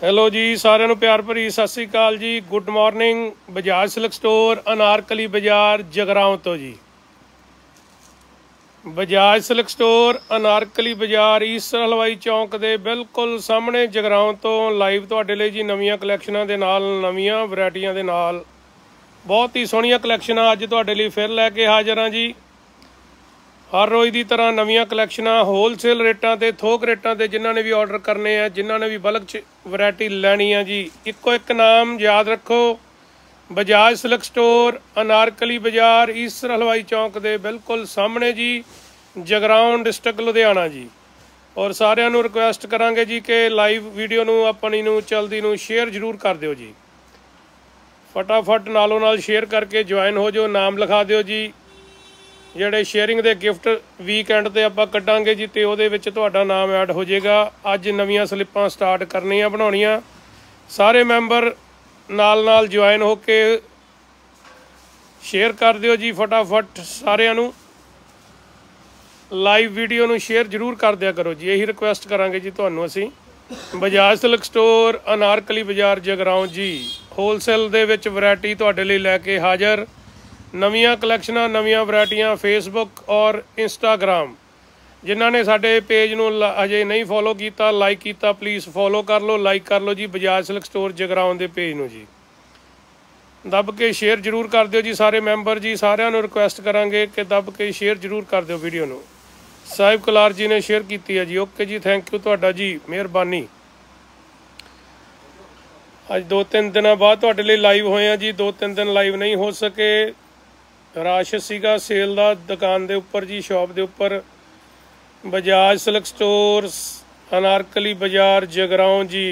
Hello ਜੀ ਸਾਰਿਆਂ ਨੂੰ ਪਿਆਰ ਭਰੀ ਸਤਿ ਸ੍ਰੀ ਅਕਾਲ ਜੀ। Good morning. Bajaj silk store Anarkali Bazaar Jagraon ਤੋਂ ਜੀ। ਬਜਾਜ ਸਿਲਕ ਸਟੋਰ ਅਨਾਰਕਲੀ ਬਾਜ਼ਾਰ ਈਸਰ ਹਲਵਾਈ ਚੌਂਕ ਦੇ ਬਿਲਕੁਲ ਸਾਹਮਣੇ ਜਗਰਾਉਂ ਤੋਂ ਲਾਈਵ ਤੁਹਾਡੇ ਲਈ ਜੀ ਨਵੀਆਂ ਕਲੈਕਸ਼ਨਾਂ ਦੇ ਨਾਲ ਨਵੀਆਂ ਵੈਰਾਈਟੀਆਂ ਦੇ ਨਾਲ ਬਹੁਤ ਹੀ ਸੋਹਣੀਆਂ ਕਲੈਕਸ਼ਨਾਂ ਅੱਜ ਤੁਹਾਡੇ ਲਈ ਫਿਰ ਲੈ ਕੇ ਹਾਜ਼ਰ ਹਾਂ ਜੀ। हर रोज़ की तरह नवीं कलैक्शनां होलसेल रेटां ते थोक रेटां ते जिन्होंने भी ऑर्डर करने हैं जिन्होंने भी बल्क च वैरायटी लैनी है जी इक्को एक नाम याद रखो बजाज सिल्क स्टोर अनारकली बाजार ईसर हलवाई चौंक के बिल्कुल सामने जी जगराउं डिस्ट्रिक्ट लुधियाना जी। और सारिਆਂ ਨੂੰ रिक्वेस्ट करांगे जी कि लाइव वीडियो नूं अपनी नूं चलदी नूं शेयर जरूर कर दिओ जी। फटाफट नालों नाल शेयर करके ज्वाइन हो जाओ नाम लिखा दिओ जी। ਜਿਹੜੇ ਸ਼ੇਅਰਿੰਗ ਦੇ ਗਿਫਟ ਵੀਕਐਂਡ 'ਤੇ ਆਪਾਂ ਕੱਢਾਂਗੇ ਜੀ ਅਤੇ ਉਹਦੇ ਵਿੱਚ ਤੁਹਾਡਾ ਨਾਮ ਐਡ ਹੋ ਜਾਏਗਾ। ਅੱਜ ਨਵੀਆਂ ਸਲਿੱਪਾਂ ਸਟਾਰਟ ਕਰਨੀਆਂ ਬਣਾਉਣੀਆਂ ਸਾਰੇ ਮੈਂਬਰ ਨਾਲ ਜੁਆਇਨ ਹੋ ਕੇ ਸ਼ੇਅਰ ਕਰ ਦਿਓ ਜੀ। ਫਟਾਫਟ ਸਾਰਿਆਂ ਨੂੰ ਲਾਈਵ ਵੀਡੀਓ ਨੂੰ ਸ਼ੇਅਰ ਜ਼ਰੂਰ ਕਰ ਦਿਆ ਕਰੋ ਜੀ। ਇਹੀ ਰਿਕੁਐਸਟ ਕਰਾਂਗੇ ਜੀ ਤੁਹਾਨੂੰ ਅਸੀਂ। ਬਜਾਜ ਸਿਲਕ ਸਟੋਰ ਅਨਾਰਕਲੀ ਬਾਜ਼ਾਰ ਜਗਰਾਉਂ ਜੀ ਹੋਲਸੇਲ ਦੇ ਵਿੱਚ ਵੈਰਾਇਟੀ ਤੁਹਾਡੇ ਲਈ ਲੈ ਕੇ ਹਾਜ਼ਰ। नवीं कलैक्शनां नवीं वैरायटियां फेसबुक और इंस्टाग्राम जिन्होंने साडे पेज नूं अजे नहीं फॉलो किया लाइक किया प्लीज़ फॉलो कर लो लाइक कर लो जी। बजाज सिल्क स्टोर जगराउं दे पेज नूं जी दब के शेयर जरूर कर दिओ जी। सारे मैंबर जी सारिਆਂ ਨੂੰ रिक्वेस्ट करांगे कि दब के शेयर जरूर कर दिओ वीडियो नूं। साहिब कलार जी ने शेयर की है जी। ओके जी थैंक यू तुहाडा जी मेहरबानी। अज 2-3 दिनों बाद तुहाडे लई लाइव होए हैं जी। 2-3 दिन लाइव नहीं हो सके रश सीगा सेल का दुकान के उपर जी शॉप के उपर। बजाज सिल्क स्टोर अनारकली बाजार जगराउं जी।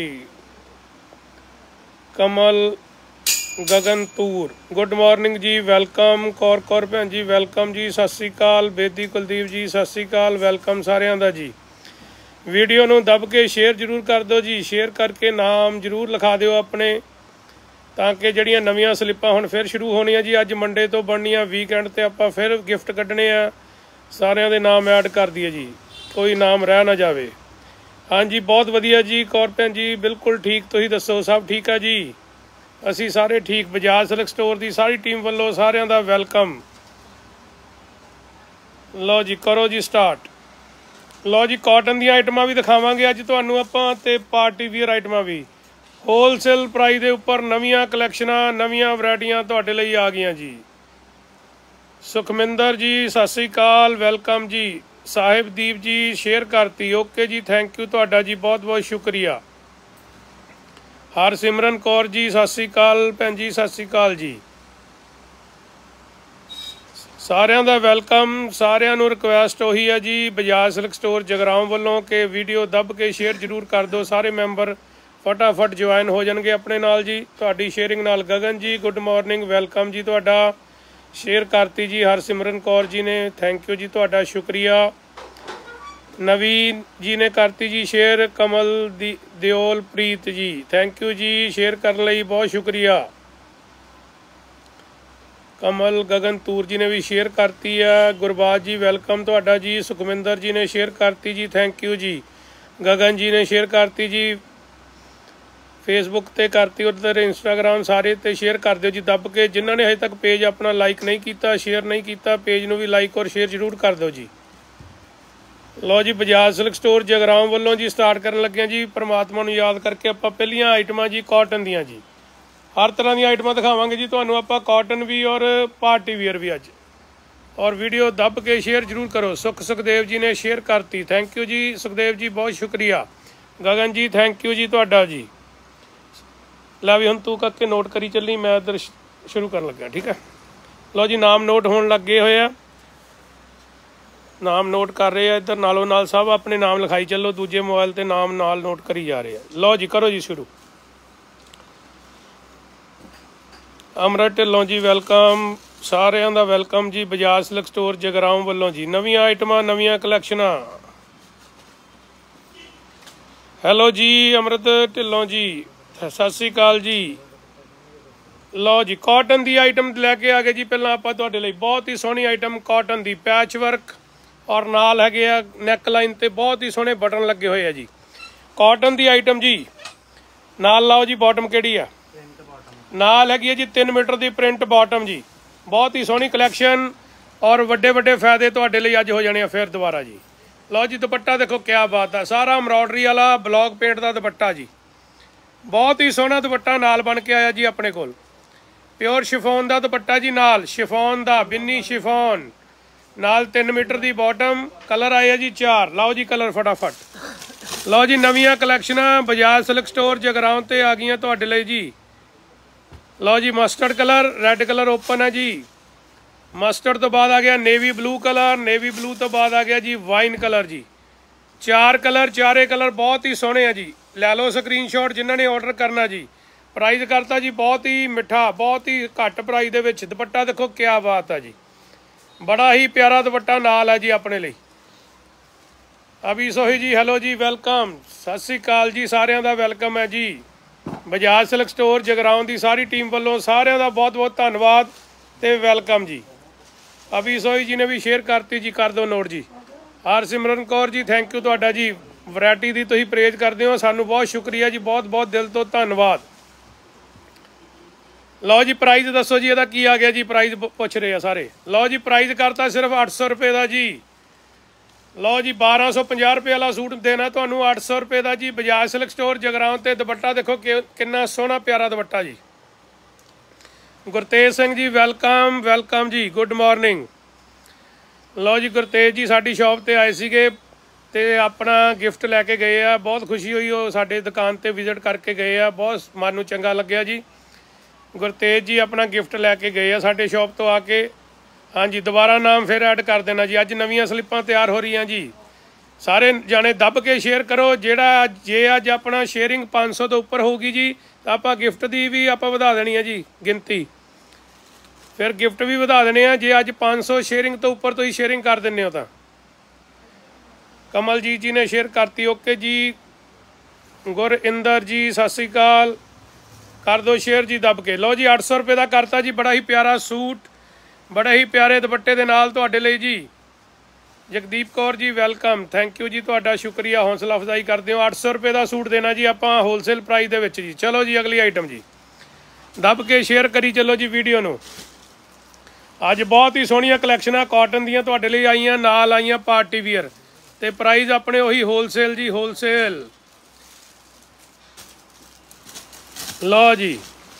कमल गगनपुर गुड मॉर्निंग जी वेलकम। कौर भैन जी वेलकम जी सत श्री अकाल। बेदी कुलदीप जी सत श्री अकाल वेलकम सारिਆਂ ਦਾ जी। वीडियो नूं दब के शेयर जरूर कर दो जी। शेयर करके नाम जरूर लिखा दिओ अपने ਤਾਂ ਕਿ ਜਿਹੜੀਆਂ ਨਵੀਆਂ ਸਲਿੱਪਾਂ ਹੁਣ ਫਿਰ ਸ਼ੁਰੂ ਹੋਣੀਆਂ ਜੀ। ਅੱਜ ਮੰਡੇ ਤੋਂ ਬਣਨੀਆਂ ਵੀਕਐਂਡ 'ਤੇ ਆਪਾਂ ਫਿਰ ਗਿਫਟ ਕੱਢਣੇ ਆ। ਸਾਰਿਆਂ ਦੇ ਨਾਮ ਐਡ ਕਰ ਦਈਏ ਜੀ ਕੋਈ ਨਾਮ ਰਹਿ ਨਾ ਜਾਵੇ। ਹਾਂਜੀ ਬਹੁਤ ਵਧੀਆ ਜੀ ਕੌਰ ਭੈਣ ਜੀ ਬਿਲਕੁਲ ਠੀਕ। ਤੁਸੀਂ ਦੱਸੋ ਸਭ ਠੀਕ ਆ ਜੀ? ਅਸੀਂ ਸਾਰੇ ਠੀਕ। ਬਜਾਜ ਸਿਲਕ ਸਟੋਰ ਦੀ ਸਾਰੀ ਟੀਮ ਵੱਲੋਂ ਸਾਰਿਆਂ ਦਾ ਵੈਲਕਮ। ਲਓ ਜੀ ਕਰੋ ਜੀ ਸਟਾਰਟ। ਲਓ ਜੀ ਕਾਟਨ ਦੀਆਂ ਆਈਟਮਾਂ ਵੀ ਦਿਖਾਵਾਂਗੇ ਅੱਜ ਤੁਹਾਨੂੰ ਆਪਾਂ ਅਤੇ ਪਾਰਟੀ ਵੀਅਰ ਆਈਟਮਾਂ ਵੀ होलसेल प्राइस के उपर नवीं कलैक्शनां नवीं वैरायटियां तुहाडे लई आ गईयां जी। सुखमिंदर जी सत श्री अकाल वेलकम जी। साहिबदीप जी शेयर करती ओके जी थैंक यू तुहाडा जी बहुत बहुत शुक्रिया। हरसिमरन कौर जी सत श्री अकाल भैन जी सत श्री अकाल जी। सारिਆਂ ਦਾ ਵੈਲਕਮ। ਸਾਰਿਆਂ ਨੂੰ ਰਿਕੁਐਸਟ ਉਹੀ ਹੈ ਜੀ ਬਜਾਜ ਸਿਲਕ ਸਟੋਰ ਜਗਰਾਉਂ ਵੱਲੋਂ ਕਿ ਵੀਡੀਓ ਦੱਬ ਕੇ ਸ਼ੇਅਰ ਜ਼ਰੂਰ ਕਰ ਦਿਓ। ਸਾਰੇ ਮੈਂਬਰ फटाफट ज्वाइन हो जाएंगे अपने नाल जी। तुहाडी शेयरिंग नाल Gagan ji good morning welcome जी। तुहाडा शेयर करती जी हरसिमरन कौर जी ने थैंक यू जी तुहाडा शुक्रिया। नवीन जी ने करती जी share. Kamal Deol Preet ji thank you जी शेयर करने लई बहुत शुक्रिया। कमल गगनपुर जी ने भी शेयर करती है। गुरबाज जी वेलकम तुहाडा जी। सुखमिंदर जी ने शेयर करती जी थैंक यू जी। गगन जी ने शेयर करती जी फेसबुक ते करती उधर इंस्टाग्राम सारे ते शेयर कर दिओ जी दब के। जिन्होंने अजे तक पेज अपना लाइक नहीं किया शेयर नहीं किया पेज नूं भी लाइक और शेयर जरूर कर दो जी। लो जी बजाज सिल्क स्टोर जगराउं वालों जी स्टार्ट करन लगे जी। परमात्मा नूं याद करके आपां पहलियां आइटमां जी कॉटन दियां जी हर तरह दी आइटमां दिखावांगे जी तुहानूं आपां कॉटन भी और पार्टी वियर भी अज। और वीडियो दब के शेयर जरूर करो। सुखदेव जी ने शेयर करती थैंक यू जी सुखदेव जी बहुत शुक्रिया। गगन जी थैंक यू जी तुहाडा जी। ला भी हम तू करके नोट करी चली मैं इधर शुरू कर लगा ठीक है। लो जी नाम नोट होने लग गए हुए नाम नोट कर रहे हैं इधर नालों नाल सब अपने नाम लिखाई चलो दूजे मोबाइल ते नाम नाल नोट करी जा रहे हैं। लो जी करो जी शुरू। अमृत ढिल्लों जी वेलकम सारिਆਂ ਦਾ वेलकम जी। बजाज सिल्क स्टोर जगराउं वालों जी नवीं आइटमां नवीं कलैक्शनां। हैलो जी अमृत ढिल्लों जी सत श्री अकाल जी। लो जी कॉटन की आइटम लैके आ गए जी। पहला आप बहुत ही सोहनी आइटम कॉटन की पैच वर्क और नाल है नैक लाइन ते बहुत ही सोहने बटन लगे हुए है जी। कॉटन की आइटम जी नाल लाओ जी बॉटम किहड़ी आ, नाल हैगी है जी 3 मीटर की प्रिंट बॉटम जी। बहुत ही सोहनी कलैक्शन और वड्डे वड्डे फायदे तुहाडे लई अज हो जाने फिर दोबारा जी। लो जी दुपट्टा देखो क्या बात है, सारा एम्ब्रॉयडरी वाला ब्लॉक पेंट का दुपट्टा जी। बहुत ही सोहना दुपट्टा नाल बन के आया जी अपने कोल। प्योर शिफोन का दुपट्टा जी, नाल शिफोन का बिन्नी शिफोन नाल 3 मीटर की बॉटम। कलर आए जी 4। लाओ जी कलर फटाफट। लो जी नवीं collection Bajaj silk store Jagraon ते आ गई तुहाडे लई जी। लो जी mustard colour, red colour open है जी। मस्टर्ड तो बाद आ गया navy blue colour, navy blue तो बाद आ गया जी वाइन कलर जी। 4 कलर, चारे कलर बहुत ही सोहने हैं जी। लै लो स्क्रीनशॉट जिन्होंने ऑर्डर करना जी। प्राइस करता जी बहुत ही मिठा, बहुत ही घट प्राइस दे विच। दुपट्टा देखो क्या बात है जी, बड़ा ही प्यारा दुपट्टा नाल है जी अपने लिए। अभी सोही जी हैलो जी, वेलकम, सत श्री अकाल जी, सारिਆਂ ਦਾ वेलकम है जी। बजाज सिल्क स्टोर जगराउं की सारी टीम वालों सारिਆਂ ਦਾ बहुत बहुत धन्यवाद ਤੇ वेलकम जी। अभी सोही जी ने भी शेयर करती जी, कर दो नोट जी। हरसिमरन कौर जी थैंक यू तुहाडा जी, वैरायटी की तुसीं प्रेज करते हो, सानू बहुत शुक्रिया जी, बहुत बहुत दिल तो धन्यवाद। लो जी प्राइस दसो जी, ਇਹਦਾ ਕੀ आ गया जी, प्राइस पुछ रहे हैं सारे। लो जी प्राइस करता सिर्फ 800 रुपये का जी। लो जी 1250 रुपये वाला सूट देना ਤੁਹਾਨੂੰ 800 रुपये का जी। बजाज सिल्क स्टोर जगराउं ते दुपट्टा देखो कितना सोहना प्यारा दुपट्टा जी। गुरतेज सिंह जी वेलकम, वेलकम जी, गुड मॉर्निंग। लो जी गुरतेज जी साडी शॉप ते आए सीगे ते अपना गिफ्ट लैके गए आ, बहुत खुशी हुई, वो साडे दुकान ते विजिट करके गए आ, बहुत मन नूं चंगा लग्या जी। गुरतेज जी अपना गिफ्ट लैके गए आ साडे शॉप तो आके। हाँ जी दोबारा नाम फिर ऐड कर देना जी। अज नवीं स्लिपां तैयार हो रही जी, सारे जाने दब के शेयर करो। जेड़ा जे अज अपना शेयरिंग 500 तो उपर होगी जी तो आप गिफ्ट की भी आप वधा देनी है जी गिनती, फिर गिफ्ट भी वधा देने हैं। जे अज 500 शेयरिंग तो उपर तो ही शेयरिंग कर देने हो तो। कमलजीत जी ने शेयर करती, ओके जी। गुरिंदर जी सत श्री अकाल, कर दो शेयर जी दब के। लो जी 800 रुपये का करता जी, बड़ा ही प्यारा सूट बड़े ही प्यारे दुपट्टे के नाल तुहाडे लई जी। Jagdeep Kaur ji welcome, thank you जी, तुहाडा शुक्रिया, हौसला अफजाई करते हो। 800 रुपये का सूट देना जी आपां होलसेल प्राइस दे विच जी। चलो जी अगली आइटम जी, दब के शेयर करी चलो जी वीडियो नूं। अज बहुत ही सोहणियां कलैक्शनां कॉटन दीयां तुहाडे लई आईयां, नाल आईयां पार्टी वियर ते प्राइस अपने उही होलसेल जी, होलसेल। लो जी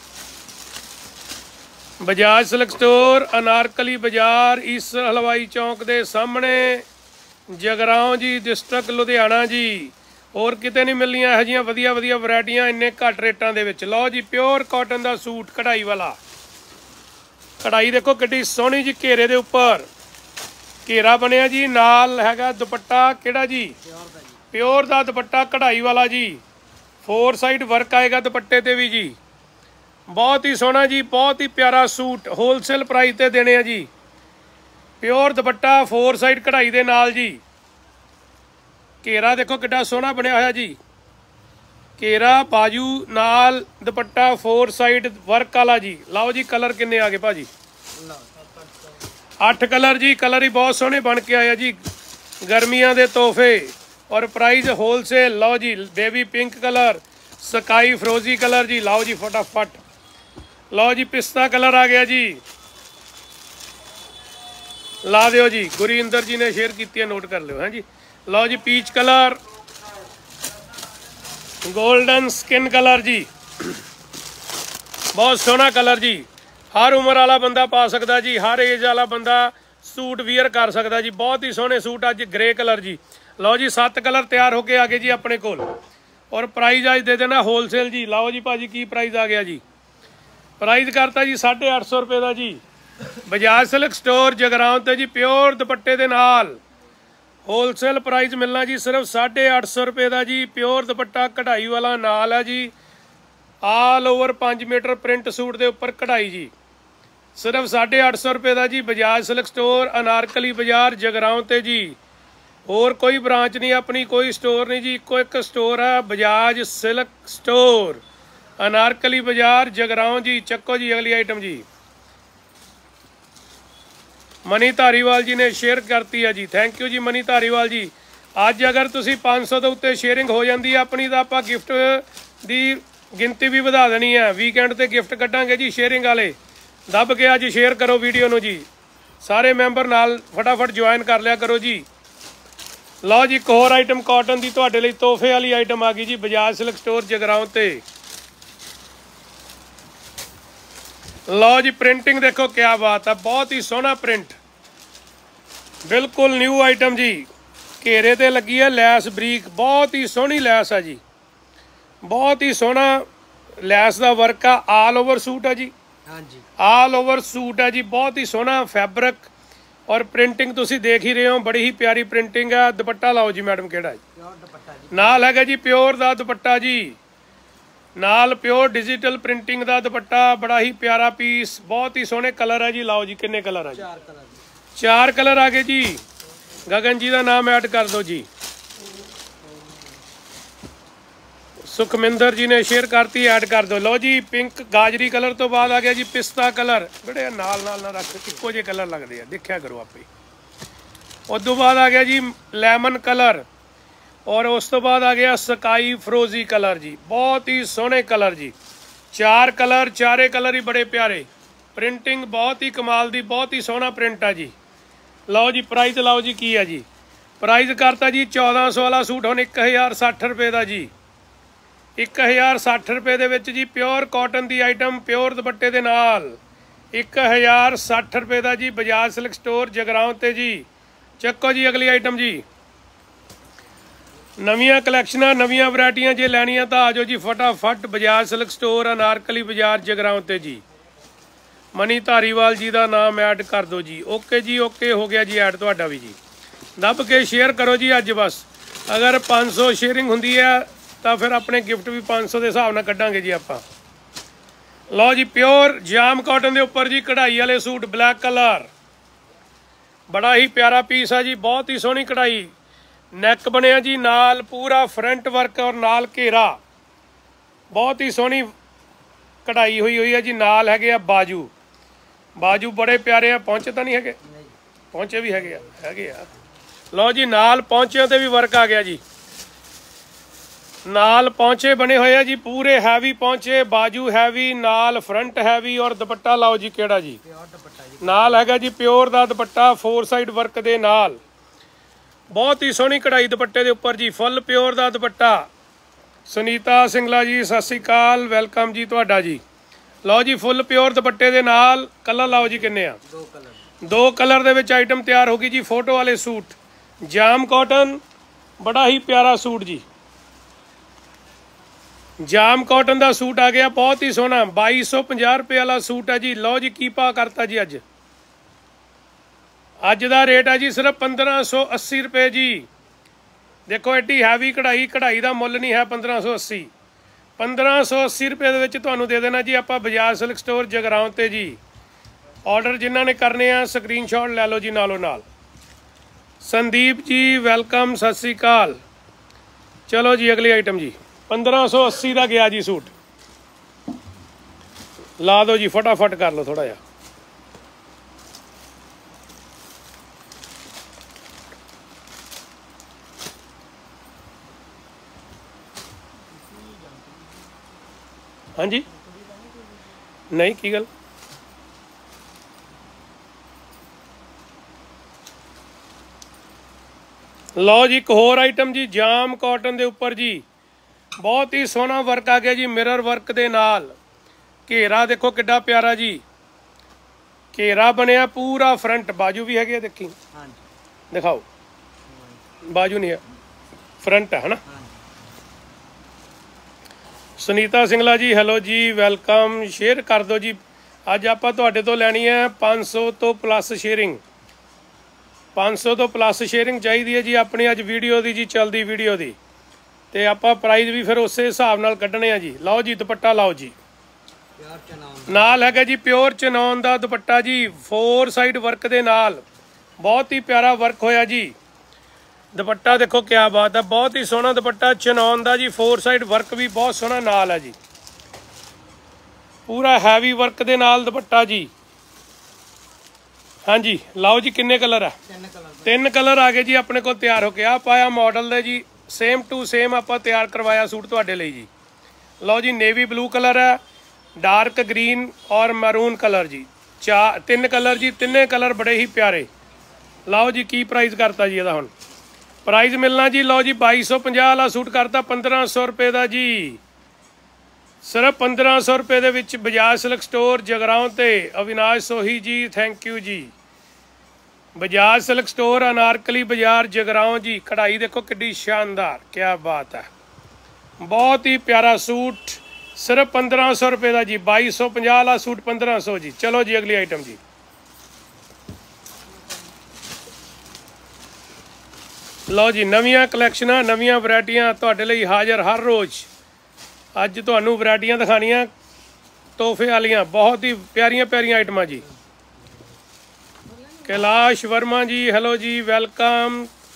Bajaj silk store Anarkali Bazaar east Halwai Chowk के सामने जगराओं जी, डिस्ट्रिक्ट लुधियाना जी। होर किते नहीं मिलनियां इहो जिहियां वधिया वधिया वैरायटियां इन्ने घट रेटां दे विच। लो जी प्योर कॉटन का सूट कढ़ाई वाला, कढ़ाई देखो किड्डी सोहनी जी, घेरे दे उपर घेरा बनिया जी, नाल हैगा दुपट्टा किहड़ा जी, प्योर का दुपट्टा कढ़ाई वाला जी। 4 साइड वर्क आएगा दुपट्टे ते भी जी, बहुत ही सोहना जी, बहुत ही प्यारा सूट होलसेल प्राइस ते देने हैं जी। प्योर दुपट्टा 4 साइड कढ़ाई दे नाल जी। घेरा देखो कितना सोहना बनया होया जी, घेरा बाजू नाल दुपट्टा 4 साइड वर्क वाला जी। लाओ जी कलर किन्ने आ गए भाजी, 8 कलर जी। कलर ही बहुत सोहने बन के आया जी, गर्मियां दे तोहफे और प्राइस होलसेल। लो जी बेबी पिंक कलर, स्काई फ्रोजी कलर जी। लाओ जी फटाफट। लो जी पिस्ता कलर आ गया जी, ला दियो जी। गुरिंदर जी ने शेयर की है, नोट कर लो। हाँ जी लो जी peach colour, golden skin colour जी, बहुत सोहना कलर जी। हर उम्र वाला बंदा पा सकता जी, हर एज वाला बंदा सूट वियर कर सकता जी। बहुत ही सोहने सूट अज ग्रे कलर जी। लो जी 7 कलर तैयार होके आ गए जी अपने कोल और प्राइस अज दे देना होलसेल जी। लाओ जी भाजी की प्राइस आ गया जी, प्राइस करता जी 850 रुपये का जी। बजाज सिल्क स्टोर जगराउं ते जी, प्योर दुपट्टे दे नाल होलसेल प्राइस मिलना जी सिर्फ 850 रुपये का जी। प्योर दुपट्टा कढ़ाई वाला नाल है जी, all over 5 meter print suit के उपर कढ़ाई जी, सिर्फ 850 रुपये का जी। बजाज सिल्क स्टोर अनारकली बाजार जगराउं ते जी। होर कोई ब्रांच नहीं, अपनी कोई स्टोर नहीं जी, इको एक स्टोर है बजाज सिल्क स्टोर अनारकली बाजार जगराओं जी। चक्को जी अगली आइटम जी। मनी धारीवाल जी ने शेयर करती है जी, थैंक यू जी मनी धारीवाल जी। अज अगर तुसी 500 के उत्ते शेयरिंग हो जाती है अपनी तो आप गिफ्ट की गिनती भी वधा देनी है। वीकेंड ते गिफ्ट कटांगे जी शेयरिंग वाले। दब के अज शेयर करो वीडियो नूं जी, सारे मैंबर नाल फटाफट ज्वाइन कर लिया करो जी। लो जी एक होर आइटम कॉटन की तुहाडे लई तोहफे वाली आइटम आ गई जी बजाज सिल्क स्टोर जगराओं ते। लो जी प्रिंटिंग देखो क्या बात है, बहुत ही सोहना प्रिंट, बिल्कुल न्यू आइटम जी। घेरे ते लगी है लैस बरीक, बहुत ही सोहनी लैस है जी, बहुत ही सोहना लैस का वर्क है। आल ओवर सूट है जी, हाँ जी आल ओवर सूट है जी, बहुत ही सोहना फैब्रिक और प्रिंटिंग तुसी देख ही रहे हो, बड़ी ही प्यारी प्रिंटिंग है। दुपट्टा लाओ जी मैडम केड़ा जी, नाल हैगा जी प्योर दा दुपट्टा जी, नाल प्योर डिजिटल प्रिंटिंग दा दुपट्टा, बड़ा ही प्यारा पीस, बहुत ही सोहने कलर है जी। लाओ जी किन्ने कलर है जी, 4 कलर आ गए जी। गगन जी का नाम ऐड कर दो जी, सुखमिंदर जी ने शेयर करती, ऐड कर दो। लो जी पिंक गाजरी कलर तो बाद आ गया जी पिस्ता कलर, बड़े नाल नाल ना रख, इक्को जे कलर लगते हैं, देखा करो आपे। उस तो बाद आ गया जी लैमन कलर, और उस तो बाद आ गया स्काई फ्रोजी कलर जी, बहुत ही सोहने कलर जी। 4 कलर, चारे कलर ही बड़े प्यारे, प्रिंटिंग बहुत ही कमाल दी, बहुत ही सोहना प्रिंट है जी। लो जी प्राइस लाओ जी की है जी, प्राइस करता जी 1400 वाला सूट हुण 1060 रुपए का जी, 1060 रुपए दे विच जी प्योर कॉटन की आइटम प्योर दुपट्टे दे नाल 1060 रुपए का जी बजाज सिल्क स्टोर जगराओं ते जी। चक्को जी अगली आइटम जी, नवीं कलैक्शन नवीं वैरायटियां जे लैनियां तो आ जाओ जी फटाफट बजाज सिल्क स्टोर अनारकली बाजार जगराओं ते जी। मनी धारीवाल जी का नाम ऐड कर दो जी। ओके जी ओके हो गया जी ऐड तुहाडा भी जी। दब के शेयर करो जी अज बस, अगर 500 शेयरिंग हुंदी है तो फिर अपने गिफ्ट भी 500 के हिसाब नाल कड्डांगे जी आपां। लो जी प्योर जाम कॉटन के उपर जी कढ़ाई वाले सूट ब्लैक कलर, बड़ा ही प्यारा पीस है जी, बहुत ही सोहनी कढ़ाई, नैक बनिया जी, नाल पूरा फ्रंट वर्क और नाल घेरा, बहुत ही सोहनी कढ़ाई हुई है जी। नाल है बाजू, बाजू बड़े प्यारे हैं, पहुंचे तो नहीं है, पहुंचे भी है। लो जी नाल पहुंचे ते भी वर्क आ गया जी, नाल पहुंचे बने हुए हैं जी पूरे हैवी पहुंचे, बाजू हैवी, नाल फ्रंट हैवी, और दुपट्टा लाओ जी केड़ा जी, नाल हैगा जी प्योर दा दुपट्टा 4 साइड वर्क दे नाल, बहुत ही सोहनी कढ़ाई दुपट्टे दे उपर जी, फुल प्योर दा दुपट्टा। सुनीता सिंगला जी सत श्री अकाल, वेलकम जी तुहाडा जी। लो जी फुल प्योर दुपट्टे दे नाल कलर लाओ जी किन्ने आ, 2 कलर दे विच आइटम तैयार होगी जी। फोटो वाले सूट जाम कॉटन, बड़ा ही प्यारा सूट जी, जाम कॉटन का सूट आ गया, बहुत ही सोहना 2250 रुपये वाला सूट है जी। लो जी की पा करता जी अज, अज का रेट है जी सिर्फ 1580 रुपये जी। देखो एडी हैवी कढ़ाई, कढ़ाई का मुल नहीं है 1580, 1580 रुपये के तुहानूं दे देना जी आपां बजाज सिल्क स्टोर जगराओं ते जी। ऑर्डर जिन्हां ने करने आ स्क्रीनशॉट लै लो जी नालों नाल। संदीप जी वेलकम, सत श्री अकाल। चलो जी अगली आइटम जी 1580 का गया जी सूट, ला दो जी फटाफट कर लो थोड़ा जा। हाँ जी नहीं की गल, लो जी एक होर आइटम जी जाम कॉटन के उपर जी, बहुत ही सोहना वर्क आ गया जी मिरर वर्क दे नाल, घेरा देखो किड्डा प्यारा जी, घेरा बनया पूरा फ्रंट, बाजू भी है देखी, दिखाओ बाजू नहीं है फ्रंट है ना। सुनीता सिंगला जी हैलो जी वेलकम, शेयर कर दो जी। अज आप तो लैनी है 500 तो प्लस शेयरिंग, 500 तो प्लस शेयरिंग चाहिए है जी अपनी अज वीडियो की जी, चलती वीडियो की, तो आप प्राइज भी फिर उस हिसाब नाल कड्ढने आ जी। लो जी दुपट्टा लाओ जी, नाल है जी प्योर चनौन का दुपट्टा जी, 4 साइड वर्क दे नाल, बहुत ही प्यारा वर्क होया जी। दुपट्टा देखो क्या बात है, बहुत ही सोहना दुपट्टा चनौन का जी, 4 साइड वर्क भी बहुत सोहना नाल है जी, पूरा हैवी वर्क दे नाल दुपट्टा जी। हाँ जी लाओ जी किन्ने कलर है, 3 कलर आ गए जी अपने को तैयार होके। आ पाया मॉडल दे जी सेम टू सेम आप तैयार करवाया सूट तुहाडे लई जी। लो जी नेवी ब्लू कलर है, डार्क ग्रीन और मैरून कलर जी, 3 कलर जी, तिने कलर बड़े ही प्यारे। लो जी की प्राइस करता जी ਇਹਦਾ ਹੁਣ प्राइस मिलना जी। लो जी 2250 वाला सूट करता 1500 रुपये का जी, सिर्फ 1500 रुपये ਦੇ ਵਿੱਚ बजाज सिल्क स्टोर जगराओं ते अविनाश सोही जी, थैंक यू जी। बजाज सिल्क स्टोर अनारकली बाजार जगराओं जी। कढ़ाई देखो कितनी शानदार, क्या बात है, बहुत ही प्यारा सूट, सिर्फ 1500 रुपये का जी। 2250 वाला सूट 1500 जी। चलो जी अगली आइटम जी। लो जी नवीं कलैक्शनां नवीं वैरायटियां तुहाडे लई हाज़र हर रोज़। अज तुहानूं वैरायटियां दिखाणियां तोहफे वालियां, बहुत ही प्यारियां प्यारियां आइटमां जी। कैलाश वर्मा जी हेलो जी, वेलकम,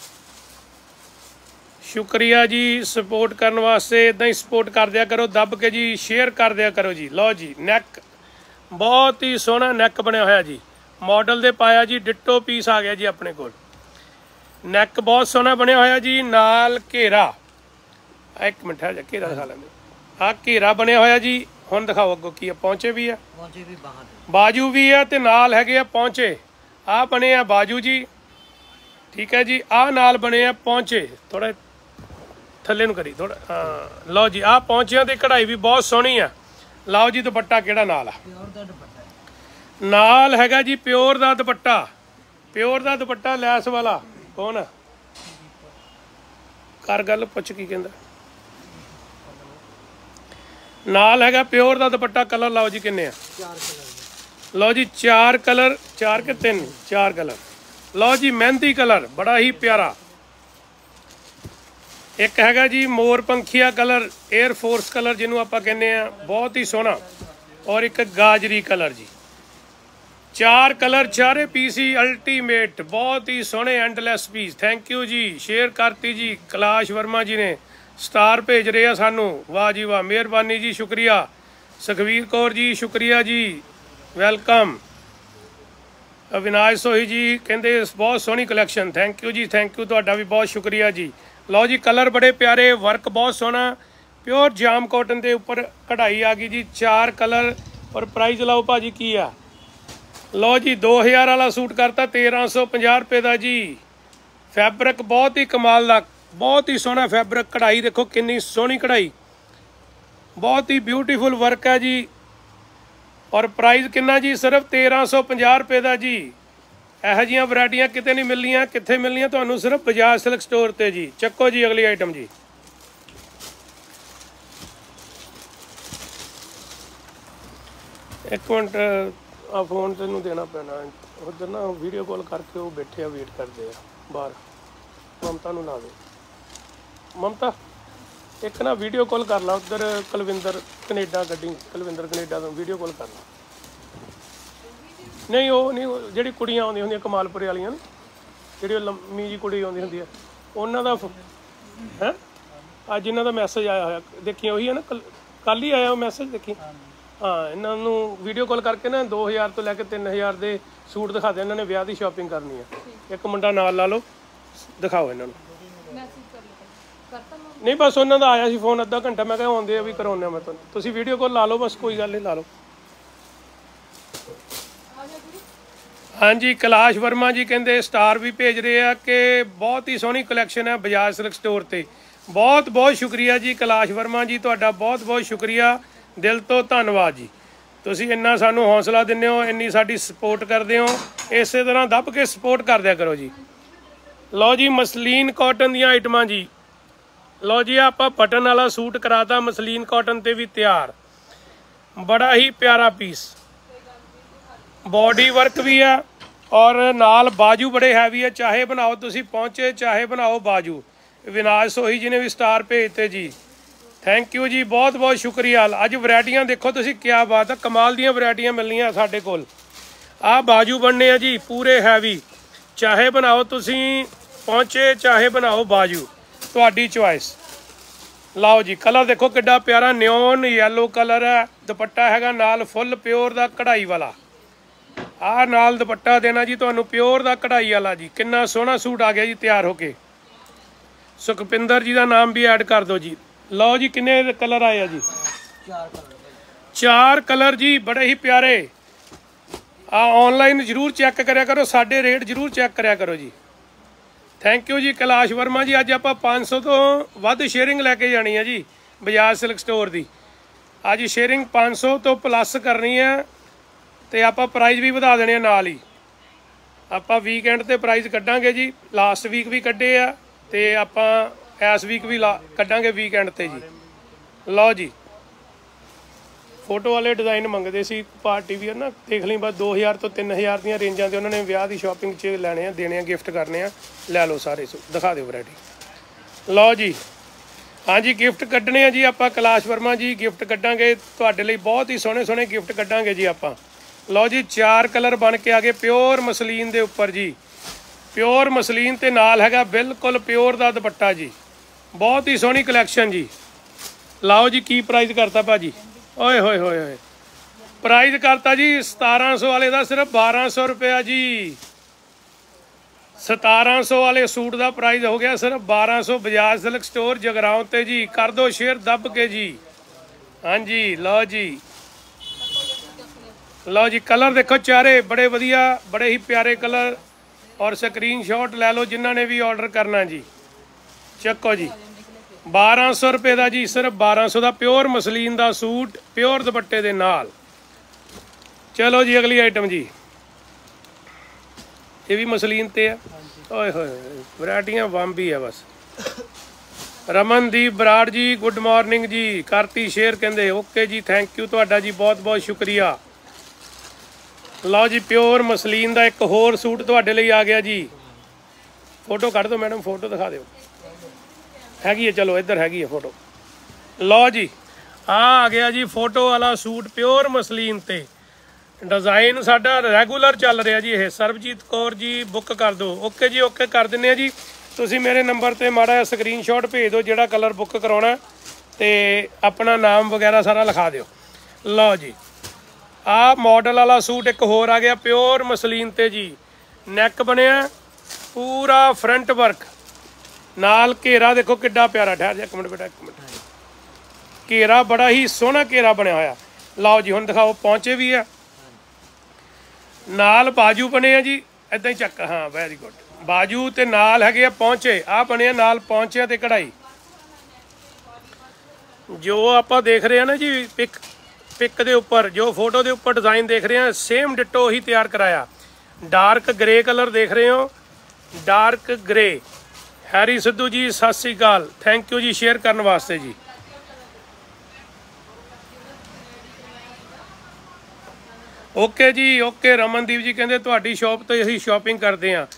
शुक्रिया जी सपोर्ट करने वास्ते। इदां ही सपोर्ट कर दिया करो, दब के जी शेयर कर दिया करो जी। लो जी नैक बहुत ही सोहना नैक बनया होया जी, मॉडल दे पाया जी, डिट्टो पीस आ गया जी अपने कोल। नैक बहुत सोहना बनया होया जी, नाल घेरा, एक मिनट है घेरा दिखा लेंगे। हाँ घेरा बनया होया जी। हुण दिखाओ अगों की है, पहुंचे भी है, बाजू भी है ते नाल हैगे आ पहुंचे। आ बने आ बाजू जी, ठीक है जी। आ नाल बने आ पहुंचे, थोड़ा थल्ले नूं करी थोड़ा, हाँ। लो जी आ पहुंचिया ते कढ़ाई भी बहुत सोहनी है। लाओ जी दुपट्टा केड़ा नाल आ, नाल हैगा जी प्योर दा दुपट्टा, प्योर दा दुपट्टा लैस वाला। कौन है कर गल पुछ की कहंदा, नाल हैगा प्योर दा दुपट्टा। कलर लाओ जी किन्ने आ, लो जी 4 कलर, 4 के 3, 4 कलर। लो जी मेहंदी कलर बड़ा ही प्यारा, एक हैगा जी मोर पंखिया कलर, एयर फोर्स कलर जिन्हों आप कहने हैं, बहुत ही सोहना। और एक गाजरी कलर जी। 4 कलर, चारे पीस ही अल्टीमेट, बहुत ही सोहने एंडलैस पीस। थैंक यू जी, शेयर करती जी। कैलाश वर्मा जी ने स्टार भेज रहे हैं सानू, वाह जी वाह, मेहरबानी जी, शुक्रिया। सुखवीर कौर जी शुक्रिया जी, वेलकम। अविनाश सोही जी कहते बहुत सोहनी कलैक्शन, थैंक यू जी, थैंक यू, तुहाडा भी बहुत शुक्रिया जी। लो जी कलर बड़े प्यारे, वर्क बहुत सोहना, प्योर जाम कॉटन के उपर कढ़ाई आ गई जी। 4 कलर और प्राइस लाओ भाजी की आ। लो जी 2000 वाला सूट करता 1350 रुपये का जी। फैब्रिक बहुत ही कमाल का, बहुत ही सोहना फैब्रिक, कढ़ाई देखो कितनी सोहनी कढ़ाई, बहुत ही ब्यूटीफुल वर्क है जी। और प्राइस कितना जी, सिर्फ 1350 रुपये का जी। ਇਹੋ ਜਿਹੀਆਂ ਵੈਰਾਈਟੀਆਂ ਕਿਤੇ नहीं मिलनियां, कित्थे मिलनियां ਤੁਹਾਨੂੰ, सिर्फ बजाज सिल्क स्टोर ते जी। ਚੱਕੋ जी अगली आइटम जी। एक मिनट आ फोन तेनों देना पैना, उधर ना वीडियो कॉल करके वो बैठे आ वेट करते हैं बाहर। ममता नूं ला दे, ममता एक ना वीडियो कॉल कर ला, उधर कुलविंदर कनेडा गड्डी, कुलविंदर कनेडा तो वीडियो कॉल कर ला। नहीं वो नहीं, जी कुड़ियाँ आउंदियां हुंदियां कमालपुरे वालियां ना, जी लम्मी जी कुड़ी आउंदी हुंदी है, उन्हां दा है अज इन्हां दा मैसेज आया होया, देखी वही है ना, कल ही आया मैसेज, देखी। हाँ इन्हों वीडियो कॉल करके ना 2000 तो लैके 3000 के सूट दिखा दे, इन्होंने ब्याह की शॉपिंग करनी है। एक मुंडा नाल ला लो, दिखाओ इन्हों नहीं, बस उन्हों का आया सी फोन अद्धा घंटा, मैं क्या आउंदे भी करवाने मैं तुसीं वीडियो कॉल ला लो, बस कोई गल नहीं, ला लो। हाँ जी कैलाश वर्मा जी कहते स्टार भी भेज रहे हैं कि बहुत ही सोहनी कलैक्शन है बजाज सिल्क स्टोर ते। बहुत बहुत शुक्रिया जी कैलाश वर्मा जी, तुहाडा बहुत बहुत शुक्रिया, दिल तो धन्नवाद जी। तुसीं इन्ना सानू हौसला दिंदे हो, इन्नी साडी सपोर्ट करदे हो, इस तरह दब के सपोर्ट कर दिया करो जी। लो जी मसलीन कॉटन दी आइटमां जी। लो जी आपां बटन वाला सूट कराता मसलीन कॉटन ते भी तैयार, बड़ा ही प्यारा पीस, बॉडी वर्क भी है और नाल बाजू बड़े हैवी है, चाहे बनाओ तुसी पहुंचे, चाहे बनाओ बाजू। विनाश सोही जी ने भी स्टार भेजते जी, थैंक यू जी, बहुत बहुत शुक्रिया। अज वैरायटियां देखो तुसी, क्या बात है, कमाल दियां वैरायटियां मिलनियां साडे कोल। आ बाजू बनने आ जी पूरे हैवी, चाहे बनाओ तुसी पहुंचे, चाहे बनाओ बाजू, तुहाडी चॉइस। लाओ जी कलर देखो किड्डा प्यारा, न्योन येलो कलर है, दुपट्टा हैगा नाल फुल प्योर दा कढ़ाई वाला। आ नाल दुपट्टा देना जी तुहानू प्योर दा कढ़ाई वाला जी, कितना सोहना सूट आ गया जी तैयार होके। सुखपिंदर जी का नाम भी ऐड कर दो जी, लो जी किन्ने कलर आए आ जी? 4 कलर जी, बड़े ही प्यारे। ऑनलाइन जरूर चैक करया करो, साडे रेट जरूर चैक करया करो जी। थैंक यू जी कैलाश वर्मा जी। अज आप 500 तो वध शेयरिंग लैके जानी है जी बजाज सिल्क स्टोर की। अज शेयरिंग 500 तो प्लस करनी है, तो आप प्राइज़ भी वधा देने नाल ही। आप वीकेंड ते प्राइज़ कड्डांगे जी, लास्ट वीक भी कड्डे आ, ते आपां इस वीक भी कड्डांगे वीकेंड ते जी। लो जी फोटो वाले डिज़ाइन मंगते सी पार्टी वीयर ना, देख ली बस 2000 तो 3000 ਦੀਆਂ रेंजां ते उन्होंने विआह की शॉपिंग 'ਚ ਲੈਣੇ ਆ, देने गिफ्ट करने आ। लै लो सारे दिखा दो वैरायटी। लो जी हाँ जी गिफ्ट कड्डने आ जी आपां। कैलाश वर्मा जी गिफ्ट कड्डांगे तुहाडे लई, बहुत ही सोहणे सोहणे गिफ्ट कड्डांगे जी आपां। लो जी 4 कलर बन के आ गए प्योर मसलीन के उपर जी। प्योर मसलीन ते नाल हैगा बिल्कुल प्योर का दुपट्टा जी। बहुत ही सोहनी कलैक्शन जी। लाओ जी की प्राइस करता भाजी? ओए होए होए होए प्राइस करता जी 1700 वाले का सिर्फ 1200 रुपया जी। 1700 वाले सूट का प्राइस हो गया सिर्फ 1200। बजाज सिल्क स्टोर जगराओं ते जी। कर दो शेयर दब के जी। हाँ जी लो जी, लो जी कलर देखो चारे बड़े वधिया, बड़े ही प्यारे कलर। और स्क्रीनशॉट लै लो जिन्हों ने भी ऑर्डर करना जी। चको जी 1200 रुपये का जी, सिर्फ 1200 का प्योर मसलीन का सूट प्योर दुपट्टे के नाल। चलो जी अगली आइटम जी, ये भी मसलीन ते है। ओए होए वैरायटियां वांबी है बस। रमनदीप बराड़ जी गुड मॉर्निंग जी। करती शेयर कहते ओके जी, थैंक यू तुहाडा जी, बहुत बहुत शुक्रिया। लो जी प्योर मसलीन का एक होर सूट तुहाडे लई आ गया जी। फोटो कढ़ दो मैडम, फोटो दिखा दो। हैगी है, चलो इधर हैगी है फोटो। लो जी आ गया जी फोटो वाला सूट प्योर मसलीन ते। डिज़ाइन साडा रैगूलर चल रहा जी। ये सरबजीत कौर जी बुक कर दो। ओके जी ओके कर दिंने जी। तुसीं मेरे नंबर ते माड़ा स्क्रीनशॉट भेज दो जिहड़ा कलर बुक कराउणा, ते अपना नाम वगैरह सारा लिखा दिओ। लो जी आ मॉडल वाला सूट एक होर आ गया प्योर मसलीन ते जी। नैक बनिया पूरा फ्रंट वर्क नाल घेरा देखो किड्डा प्यारा। ठहर जा एक मिनट बेटा, एक मिनट। घेरा बड़ा ही सोहना घेरा बनया होया। लाओ जी हुण दिखाओ, पहुंचे भी है नाल, बाजू बने आ जी इदां ही चक। हाँ वैरी गुड, बाजू ते नाल है पहुंचे। आ बने नाल पहुंचे ते कढ़ाई। जो आप देख रहे हैं ना जी पिक के उपर, जो फोटो के उपर डिज़ाइन देख रहे हैं सेम डिटो ही तैयार कराया। डार्क ग्रे कलर देख रहे हो, dark grey. Harry Sidhu ji सत श्री अकाल, थैंक यू जी शेयर करने वास्ते जी। ओके जी ओके। रमनदीप जी कहते तुहाडी शॉप तो असीं शॉपिंग करते हैं।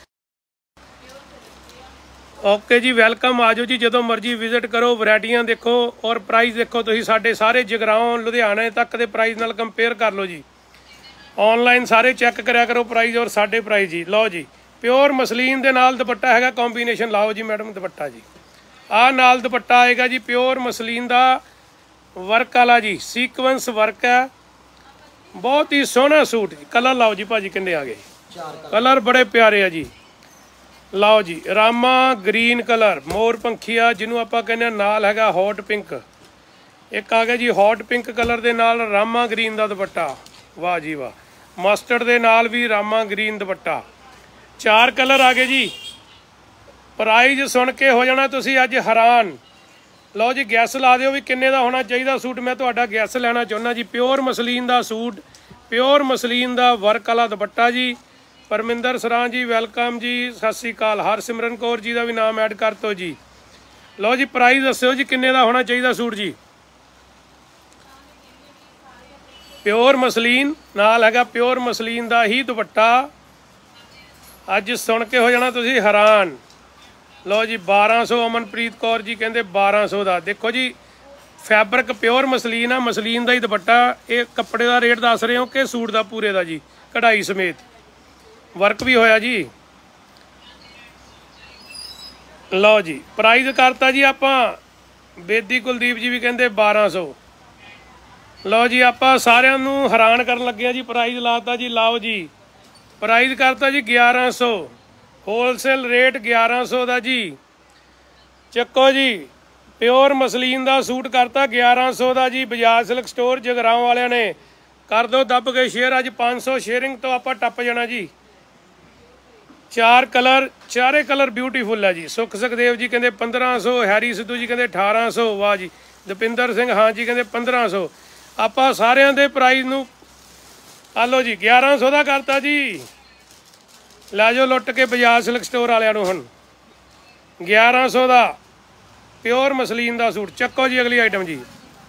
ओके जी वेलकम, आ जाओ जी जो मर्जी विजिट करो, वैरायटियां देखो और प्राइस देखो। तुसीं साडे सारे जगराओं लुधियाने तक के प्राइस नाल कंपेयर कर लो जी। ऑनलाइन सारे चैक करया करो प्राइस और साडे प्राइस जी। लो जी प्योर मसलीन दे नाल दुपट्टा हैगा कॉम्बीनेशन। लाओ जी मैडम दुपट्टा जी, आ नाल दुपट्टा आएगा जी प्योर मसलीन का वर्क वाला जी, सीक्वेंस वर्क है। बहुत ही सोहना सूट जी। कलर लाओ जी भाजी किन्ने आ गए? कलर बड़े प्यारे है जी। लाओ जी रामा ग्रीन कलर, मोर पंखिया जिन्हों आप कहने नाल हैगा हॉट पिंक। एक आ गया जी हॉट पिंक कलर के नाल रामा ग्रीन का दुपट्टा। वाह जी वाह, मस्टर्ड के नाल भी रामा ग्रीन दुपट्टा। 4 कलर आ गए जी। प्राइज सुन के हो जाना तुसी अज हैरान। लो जी गैस ला दिओ भी किन्ने दा होना चाहिए सूट। मैं तुहाडा गैस लेना चाहुंदा जी। प्योर मसलीन का सूट, प्योर मसलीन का वर्क वाला दुपट्टा जी। परमिंदर सरां जी वेलकम जी, सत श्री अकाल। हरसिमरन कौर जी का भी नाम ऐड कर दो जी। लो जी प्राइस दस्यो जी किन्ने दा होना चाहिए सूट जी। प्योर मसलीन नाल हैगा प्योर मसलीन का ही दुपट्टा। अज सुन के हो जाना तुसी हैरान। लो जी 1200। अमनप्रीत कौर जी कहते 1200 का। देखो जी फैब्रिक प्योर मसलीन है, मसलीन का ही दुपट्टा। ये कपड़े का रेट दस रहे हो कि सूट का पूरे का जी, कढ़ाई समेत वर्क भी होया जी। लो जी प्राइस करता जी आप। बेदी कुलदीप जी भी कहते 1200। लो जी आप सारिਆਂ ਨੂੰ हैरान कर लगे जी। प्राइस लाता जी। लाओ जी प्राइस करता जी 1100। होलसेल रेट 1100 का जी। चको जी प्योर मसलीन का सूट करता 1100 का जी। बजाज सिल्क स्टोर जगराओं वालिया ने कर दो दब के शेयर। अज 500 शेयरिंग तो आप टप जाना जी। 4 कलर, चारे कलर ब्यूटीफुल है जी। सुख सुखदेव जी कहते 1500, हैरी सिद्धू जी कहते 1800, वाह जी। दपिंदर सिंह हाँ जी कहते 1500। आप सारिਆਂ ਦੇ प्राइज़ ਨੂੰ आ लो जी 1100 का करता जी। लै जाओ लुट के बजाज सिल्क स्टोर वालिਆਂ ਨੂੰ ਹੁਣ 1100 का प्योर मसलीन का सूट। ਚੱਕੋ जी अगली आइटम जी।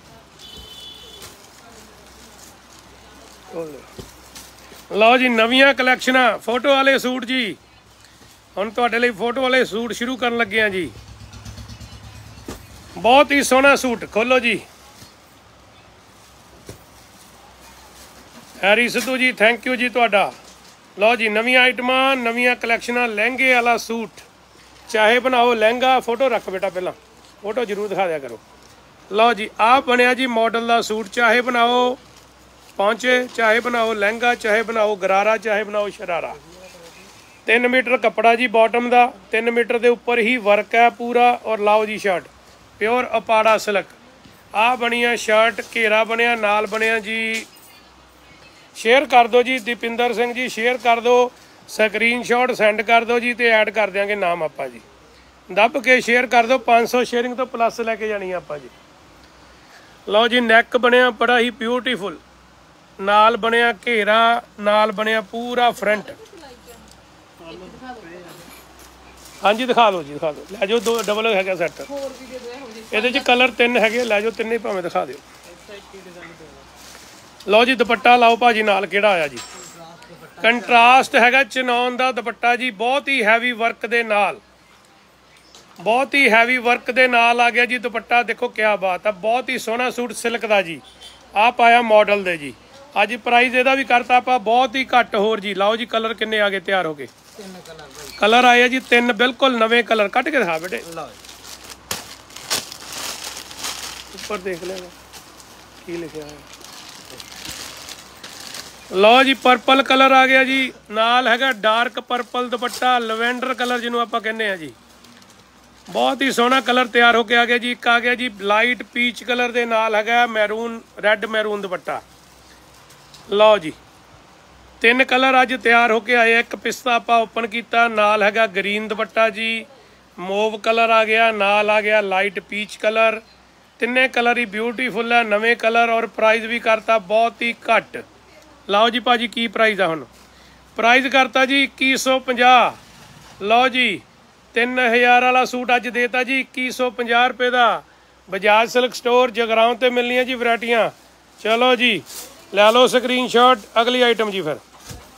लो जी नवीं कलैक्शन फोटो वाले सूट जी। हुण तुहाडे लई फोटो वाले सूट शुरू करन लगे हैं जी। बहुत ही सोहना सूट। खोलो जी। Harry Sidhu ji thank you जी तुहाडा। लो जी नवीं आइटम, नवीं कलैक्शन, लहंगे वाला सूट। चाहे बनाओ लहंगा, फोटो रख बेटा पहला, फोटो जरूर दिखा दिया करो। लो जी आप बनया जी मॉडल का सूट। चाहे बनाओ पहुँचे, चाहे बनाओ लहंगा, चाहे बनाओ गरारा, चाहे बनाओ शरारा। 3 मीटर कपड़ा जी बॉटम का, 3 मीटर के उपर ही वर्क है पूरा। और लाओ जी शर्ट प्योर अपाड़ा सिल्क। आ बनिया शर्ट, घेरा बनया, नाल बनया जी। शेयर कर दो जी दीपिंदर सिंह जी, शेयर कर दो, स्क्रीनशॉट सेंड कर दो जी, तो ऐड कर देंगे नाम आपा जी। दब के शेयर कर दो। 500 शेयरिंग तो प्लस लैके जानी आपा जी। लो जी नैक बनया बड़ा ही ब्यूटीफुल, नाल बनया घेरा, नाल बनया पूरा फ्रंट। हाँ जी दिखा दो जी, दिखा दो। लै जाओ 2 डबल है सैट। ये कलर 3 है, लै जाओ 3 ही भावें दिखा दो। लो जी दुपट्टा लाओ भाजी नाल केड़ा आया जी। कंट्रास्ट हैगा चनौन का दुपट्टा जी। बहुत ही हैवी वर्क दे नाल, बहुत ही हैवी वर्क दे नाल आ गया जी दुपट्टा। देखो क्या बात है, बहुत ही सोहना सूट सिल्क का जी। आ पाया मॉडल दे जी। अज प्राइस ਇਹਦਾ भी करता आप बहुत ही घट होर जी। लाओ जी कलर किन्ने आ गए तैयार हो गए। कलर आए जी 3 बिल्कुल नवे कलर। कट के दिखा बेटे, ऊपर देख लेगा की लिखा है। लो जी पर्पल कलर आ गया जी। नाल हैगा dark purple dupatta, lavender colour जिन्होंने आप कहने हैं जी। बहुत ही सोहना कलर तैयार होके आ गया जी। एक आ गया जी लाइट पीच कलर के नाल हैगा मैरून, रैड मैरून दुपट्टा। लो जी 3 कलर अज तैयार होके आए। एक पिस्ता आप ओपन किया, नाल हैगा ग्रीन दुपट्टा जी। मोव कलर आ गया, नाल आ गया लाइट पीच कलर। 3 कलर ही ब्यूटीफुल है, नवे कलर। और प्राइस भी करता बहुत ही घट। लाओ जी भाजी की प्राइस है हुण। प्राइस करता जी 2150। लो जी 3000 वाला सूट अज देता जी 2150 रुपये का। बजाज सिल्क स्टोर जगराओं ते मिलनियां जी वैरायटियां। चलो जी लै लो स्क्रीनशॉट। अगली आइटम जी फिर।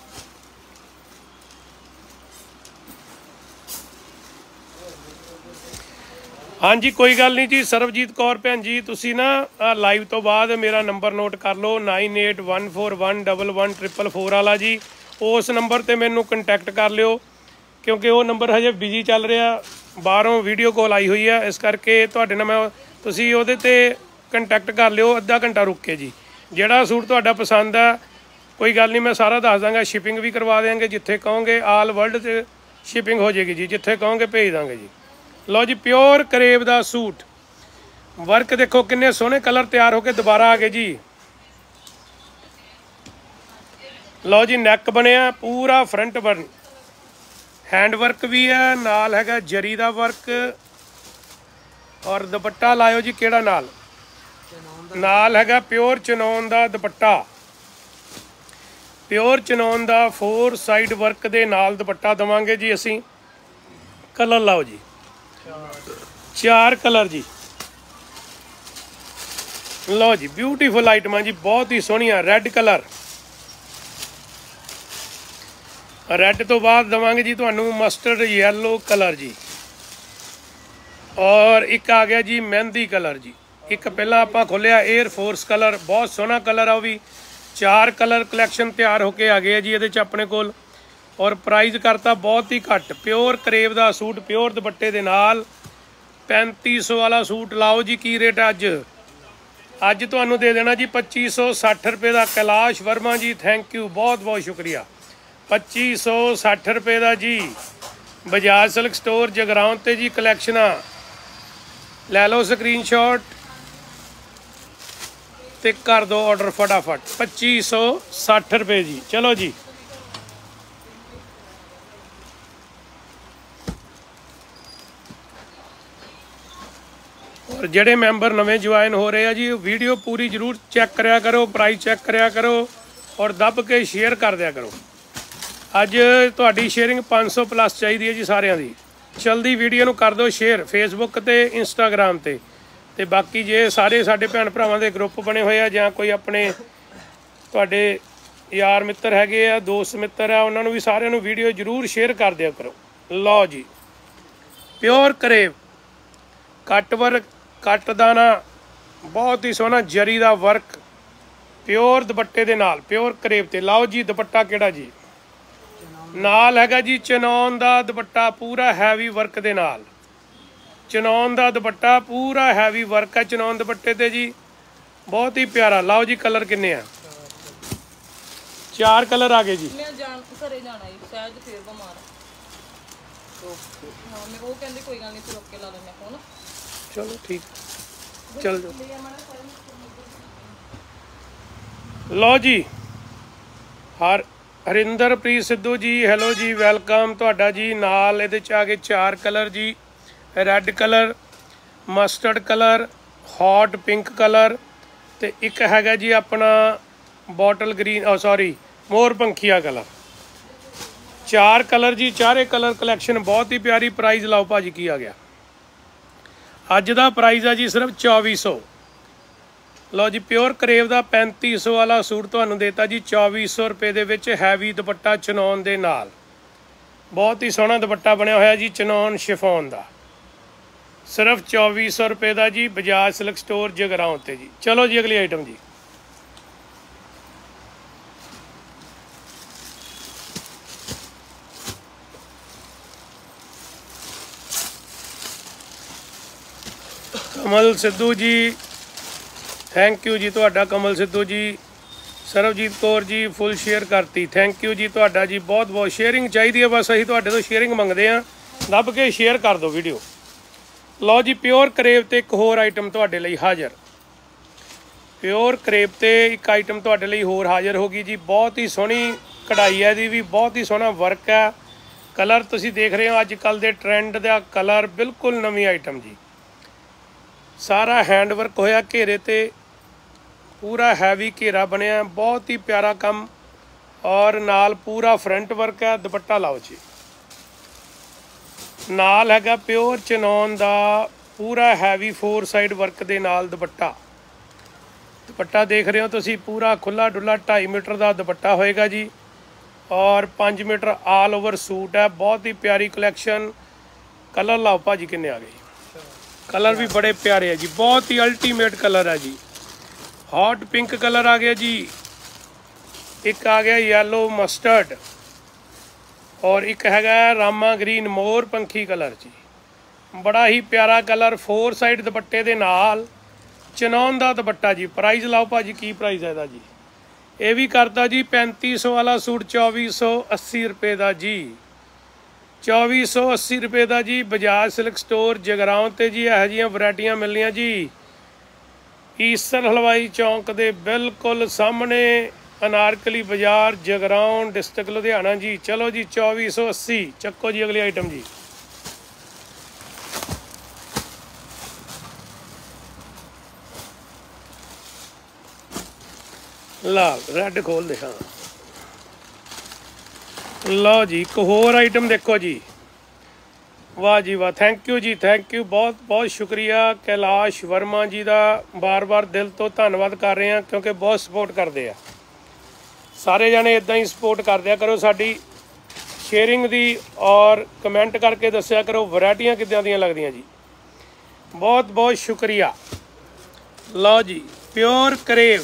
हाँ जी कोई गल नहीं जी। सरबजीत कौर भैन जी तुसी ना लाइव तो बाद मेरा नंबर नोट कर लो 9814114444 वाला जी। उस नंबर ते मैनू कंटैक्ट कर लियो, क्योंकि वो नंबर हजे बिजी चल रहा, बाहरों वीडियो कॉल आई हुई है। इस करके तुहाडे नाल मैं तुसी उहदे ते कंटैक्ट कर लियो अद्धा घंटा रुक के जी। जिहड़ा सूट तुहाडा पसंद है कोई गल नहीं, मैं सारा दस दांगा। शिपिंग भी करवा देंगे, जिथे कहोगे आल वर्ल्ड से शिपिंग हो जाएगी जी, जिथे कहोगे भेज देंगे जी। लो जी प्योर करेब का सूट। वर्क देखो किन्ने सोहने कलर तैयार होके दोबारा आ गए जी। लो जी नैक बनया पूरा फ्रंट बन, हैंड वर्क भी है, नाल हैगा जरी का वर्क। और दुपट्टा लायो जी केड़ा नाल, नाल हैगा प्योर चनौन का दुपट्टा। प्योर चनौन का 4 साइड वर्क दे नाल दुपट्टा देवांगे जी असी। कलर लाओ जी 4 कलर जी। लो जी ब्यूटीफुल आइटम जी, बहुत ही सोहनिया। रैड कलर, रैड तो बाद देवांगे जी तुहानू मस्टर्ड येलो कलर जी। और एक आ गया जी मेहंदी कलर जी। एक पहला आपां खोलिया एयर फोर्स कलर, बहुत सोहना कलर है। वो भी 4 कलर कलैक्शन तैयार होके आ गए जी ये अपने कोल। और प्राइस करता बहुत ही घट। प्योर करेब का सूट, प्योर दुपट्टे दे नाल 3500 वाला सूट। लाओ जी की रेट अज अज तुहानू दे देना जी 2560 रुपये का। कैलाश वर्मा जी थैंक यू, बहुत बहुत शुक्रिया। 2560 रुपये का जी। बजाज सिल्क स्टोर जगराउं ते जी कलैक्शना। ਲੈ ਲਓ ਸਕਰੀਨਸ਼ਾਟ ਤੇ ਕਰ ਦਿਓ ਆਰਡਰ फटाफट। 2560 रुपए जी। चलो जी और ਜਿਹੜੇ ਮੈਂਬਰ ਨਵੇਂ ਜੁਆਇਨ ਹੋ ਰਹੇ ਆ ਜੀ ਵੀਡੀਓ ਪੂਰੀ ਜ਼ਰੂਰ ਚੈੱਕ ਕਰਿਆ ਕਰੋ, ਪ੍ਰਾਈਸ ਚੈੱਕ ਕਰਿਆ ਕਰੋ ਔਰ ਦੱਬ ਕੇ ਸ਼ੇਅਰ ਕਰ ਦਿਆ ਕਰੋ। ਅੱਜ ਤੁਹਾਡੀ ਸ਼ੇਅਰਿੰਗ 500 ਪਲੱਸ ਚਾਹੀਦੀ ਹੈ ਜੀ ਸਾਰਿਆਂ ਦੀ। ਜਲਦੀ ਵੀਡੀਓ ਨੂੰ ਕਰ ਦਿਓ ਸ਼ੇਅਰ ਫੇਸਬੁੱਕ ਤੇ ਇੰਸਟਾਗ੍ਰਾਮ ਤੇ। ਤੇ ਬਾਕੀ ਜੇ ਸਾਰੇ ਸਾਡੇ ਭੈਣ ਭਰਾਵਾਂ ਦੇ ਗਰੁੱਪ ਬਣੇ ਹੋਏ ਆ ਜਾਂ ਕੋਈ ਆਪਣੇ ਤੁਹਾਡੇ ਯਾਰ ਮਿੱਤਰ ਹੈਗੇ ਆ, ਦੋਸਤ ਮਿੱਤਰ ਆ, ਉਹਨਾਂ ਨੂੰ ਵੀ ਸਾਰਿਆਂ ਨੂੰ ਵੀਡੀਓ ਜ਼ਰੂਰ ਸ਼ੇਅਰ ਕਰ ਦਿਆ ਕਰੋ। ਲਓ ਜੀ ਪਿਓਰ ਕਰੇਵ ਕੱਟ ਵਰਕ, ਕੱਟ ਦਾਣਾ, ਬਹੁਤ ਹੀ ਸੋਹਣਾ ਜਰੀ ਦਾ ਵਰਕ ਪਿਓਰ ਦੁਪੱਟੇ ਦੇ ਨਾਲ, ਪਿਓਰ ਕਰੇਵ ਤੇ। ਲਓ ਜੀ ਦੁਪੱਟਾ ਕਿਹੜਾ ਜੀ ਨਾਲ ਹੈਗਾ ਜੀ ਚਨੌਨ ਦਾ ਦੁਪੱਟਾ ਪੂਰਾ ਹੈਵੀ ਵਰਕ ਦੇ ਨਾਲ। ਚਨੌਨ ਦਾ ਦੁਪੱਟਾ ਪੂਰਾ ਹੈਵੀ ਵਰਕ ਹੈ ਚਨੌਨ ਦੁਪੱਟੇ ਤੇ ਜੀ, ਬਹੁਤ ਹੀ ਪਿਆਰਾ। ਲਓ ਜੀ ਕਲਰ ਕਿੰਨੇ ਆ? 4 ਕਲਰ ਆ ਗਏ ਜੀ। ਮੈਂ ਘਰੇ ਜਾਣਾ ਜੀ ਸ਼ਾਇਦ ਫੇਰ ਬਿਮਾਰ ਹਾਂ ਮੈਂ ਉਹ ਕਹਿੰਦੇ ਕੋਈ ਗੱਲ ਨਹੀਂ ਤੂੰ ਰੁਕ ਕੇ ਲਾ ਲੈਣੇ ਫੋਨ। ਚਲੋ ਠੀਕ ਚੱਲ ਜਾਓ। ਲਓ ਜੀ ਹਰਿੰਦਰਪ੍ਰੀਤ ਸਿੱਧੂ ਜੀ ਹੈਲੋ ਜੀ ਵੈਲਕਮ ਤੁਹਾਡਾ ਜੀ। ਨਾਲ ਇਹਦੇ 'ਚ ਆ ਗਏ 4 ਕਲਰ ਜੀ, red colour, mustard colour, hot pink colour ਤੇ ਇੱਕ ਹੈਗਾ ਜੀ ਆਪਣਾ ਬੋਟਲ ਗ੍ਰੀਨ ਸੌਰੀ ਮੋਰ ਪੰਖੀਆ ਕਲਰ। 4 ਕਲਰ ਜੀ, ਚਾਰੇ ਕਲਰ ਕਲੈਕਸ਼ਨ ਬਹੁਤ ਹੀ ਪਿਆਰੀ। ਪ੍ਰਾਈਸ ਲਾਓ ਭਾਜੀ ਕੀ ਆ ਗਿਆ? ਅੱਜ ਦਾ ਪ੍ਰਾਈਸ ਆ ਜੀ ਸਿਰਫ 2400। ਲਓ ਜੀ ਪਿਓਰ ਕਰੇਵ ਦਾ 3500 ਵਾਲਾ ਸੂਟ ਤੁਹਾਨੂੰ ਦੇਤਾ ਜੀ 2400 ਰੁਪਏ ਦੇ ਵਿੱਚ ਹੈਵੀ ਦੁਪੱਟਾ ਚਨੌਨ ਦੇ ਨਾਲ। ਬਹੁਤ ਹੀ ਸੋਹਣਾ ਦੁਪੱਟਾ ਬਣਿਆ ਹੋਇਆ ਜੀ ਚਨੌਨ ਸ਼ਿਫੋਨ ਦਾ, ਸਿਰਫ 2400 ਰੁਪਏ ਦਾ ਜੀ ਬਜਾਜ ਸਿਲਕ ਸਟੋਰ ਜਗਰਾਉਂ ਤੇ ਜੀ। ਚਲੋ ਜੀ ਅਗਲੀ ਆਈਟਮ ਜੀ ਕਮਲ ਸਿੱਧੂ ਜੀ ਥੈਂਕ ਯੂ ਜੀ ਤੁਹਾਡਾ ਕਮਲ ਸਿੱਧੂ ਜੀ। ਸਰਬਜੀਤ ਕੌਰ ਜੀ ਫੁੱਲ ਸ਼ੇਅਰ ਕਰਤੀ, ਥੈਂਕ ਯੂ ਜੀ ਤੁਹਾਡਾ ਜੀ। ਬਹੁਤ ਬਹੁਤ ਸ਼ੇਅਰਿੰਗ ਚਾਹੀਦੀ ਹੈ, ਬਸ ਅਸੀਂ ਤੁਹਾਡੇ ਤੋਂ ਸ਼ੇਅਰਿੰਗ ਮੰਗਦੇ ਹਾਂ। ਦੱਬ ਕੇ ਸ਼ੇਅਰ ਕਰ ਦਿਓ ਵੀਡੀਓ। ਲਓ ਜੀ ਪਿਓਰ ਕਰੇਵ ਤੇ ਇੱਕ ਹੋਰ ਆਈਟਮ ਤੁਹਾਡੇ ਲਈ ਹਾਜ਼ਰ। ਪਿਓਰ ਕਰੇਵ ਤੇ ਇੱਕ ਆਈਟਮ ਤੁਹਾਡੇ ਲਈ ਹੋਰ ਹਾਜ਼ਰ ਹੋ ਗਈ ਜੀ। ਬਹੁਤ ਹੀ ਸੋਹਣੀ ਕਢਾਈ ਹੈ ਇਹਦੀ ਵੀ, ਬਹੁਤ ਹੀ ਸੋਹਣਾ ਵਰਕ ਹੈ। ਕਲਰ ਤੁਸੀਂ ਦੇਖ ਰਹੇ ਹੋ ਅੱਜ ਕੱਲ੍ਹ ਦੇ ਟਰੈਂਡ ਦਾ ਕਲਰ, ਬਿਲਕੁਲ ਨਵੀਂ ਆਈਟਮ ਜੀ। ਸਾਰਾ ਹੈਂਡ ਵਰਕ ਹੋਇਆ ਘੇਰੇ ਤੇ, ਪੂਰਾ ਹੈਵੀ ਘੇਰਾ ਬਣਿਆ, ਬਹੁਤ ਹੀ ਪਿਆਰਾ ਕੰਮ ਔਰ ਨਾਲ ਪੂਰਾ ਫਰੰਟ ਵਰਕ ਹੈ। ਦੁਪੱਟਾ ਲਾਓ ਜੀ ਨਾਲ ਹੈਗਾ ਪਿਓਰ ਚਨੌਨ ਦਾ ਪੂਰਾ ਹੈਵੀ 4 ਸਾਈਡ ਵਰਕ ਦੇ ਨਾਲ ਦੁਪੱਟਾ। ਦੁਪੱਟਾ ਦੇਖ ਰਹੇ ਹੋ ਤੁਸੀਂ ਪੂਰਾ ਖੁੱਲਾ ਡੁੱਲਾ 2.5 ਮੀਟਰ ਦਾ ਦੁਪੱਟਾ ਹੋਏਗਾ ਜੀ ਔਰ 5 ਮੀਟਰ ਆਲ ਓਵਰ ਸੂਟ ਹੈ। ਬਹੁਤ ਹੀ ਪਿਆਰੀ ਕਲੈਕਸ਼ਨ। ਕਲਰ ਲਾਓ ਭਾਜੀ ਕਿੰਨੇ ਆ ਗਏ? ਕਲਰ ਵੀ ਬੜੇ ਪਿਆਰੇ ਹੈ ਜੀ, ਬਹੁਤ ਹੀ ਅਲਟੀਮੇਟ ਕਲਰ ਹੈ ਜੀ। हॉट पिंक कलर आ गया जी, एक आ गया येलो मस्टर्ड और एक हैगा रामा ग्रीन मोर पंखी कलर जी। बड़ा ही प्यारा कलर 4 साइड दुपट्टे दे नाल चनौन दा दुपट्टा जी। प्राइस लाओ भाजी की प्राइस है जी? ये भी करता जी 3500 वाला सूट 2480 रुपये का जी। 2480 रुपये का जी बजाज सिल्क स्टोर जगराउं ते जी। यह जिहियां वैरायटियां मिलनियां जी ईसर हलवाई चौंक के बिल्कुल सामने अनारकली बाजार जगराउं डिस्ट्रिक्ट लुधियाना जी। चलो जी 2480 चक्को जी अगली आइटम जी। लाल रेड खोल दे हाँ। लो जी एक होर आइटम देखो जी, वाह जी वाह, थैंक यू जी, थैंक यू, बहुत बहुत शुक्रिया कैलाश वर्मा जी का बार बार दिल तो धन्नवाद कर रहे हैं क्योंकि बहुत सपोर्ट करते हैं सारे जने। इदा ही सपोर्ट कर दिया करो साडी शेयरिंग दी और कमेंट करके दस्या करो वैरायटियां किदां दियां लगदियां जी। बहुत बहुत शुक्रिया। लो जी प्योर करेव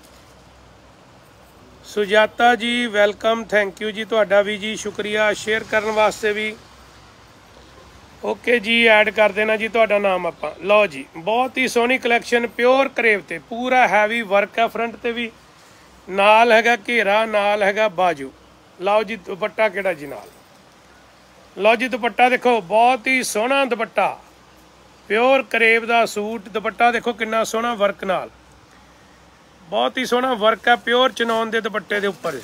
Sujata ji welcome, thank you जी तुहाडा भी जी, शुक्रिया शेयर करने वास्ते भी। ओके जी ऐड कर देना जी तुहाडा नाम आपां। लो जी बहुत ही सोहनी कलैक्शन प्योर करेव ते पूरा हैवी वर्क है फ्रंट ते भी, नाल हैगा घेरा, नाल हैगा बाजू। लाओ जी दुपट्टा किहड़ा जी नाल। लो जी दुपट्टा देखो बहुत ही सोहना दुपट्टा, प्योर करेब का सूट। दुपट्टा देखो कितना सोहना वर्क नाल, बहुत ही सोहना वर्क है प्योर चनौन के दुपट्टे के उपर।